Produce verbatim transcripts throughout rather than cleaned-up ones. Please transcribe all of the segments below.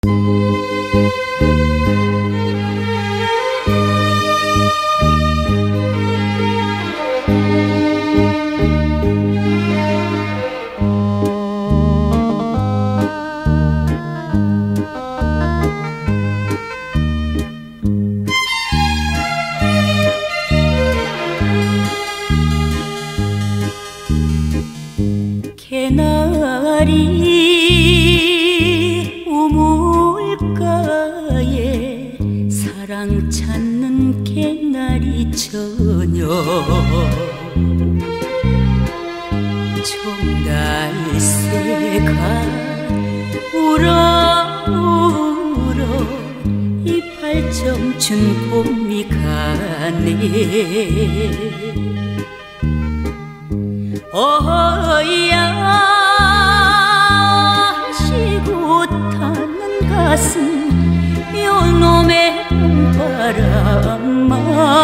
개나리 우물가에 사랑 찾는 개나리 처녀 종달새가 울어 울어 이팔 점춘 봄이 가네. 어야 시고 타는 가슴 묘놈의 바람아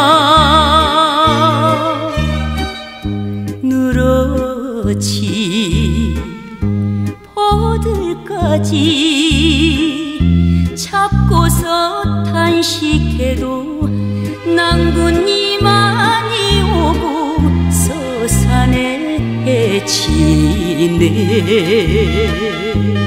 늘어진 버들까지 잡고서 탄식해도 낭군이 많이 오고 서산에 해치네.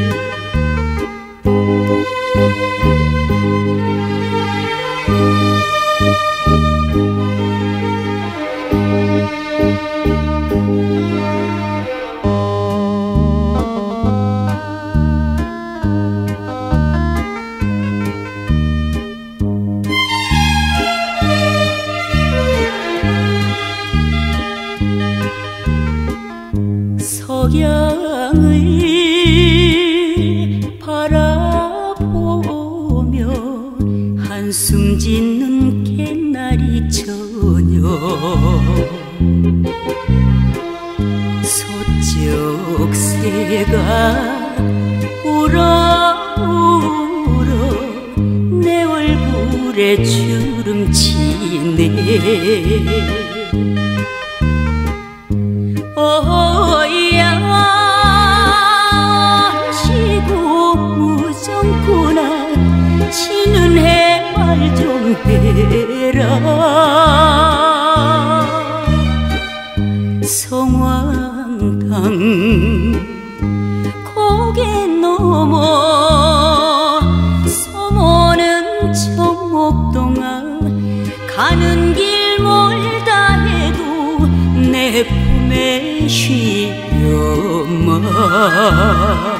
석양을 바라보며 한숨 짓는 개나리 처녀 소쩍새가 울어 울어 내 얼굴에 주름 치네. 어야 시고 무정구나 지는 해 말 좀 해라. 성황당 고개 넘어 서모는 청옥동아 가는 길 멀다 해도 내 품에 쉬어마.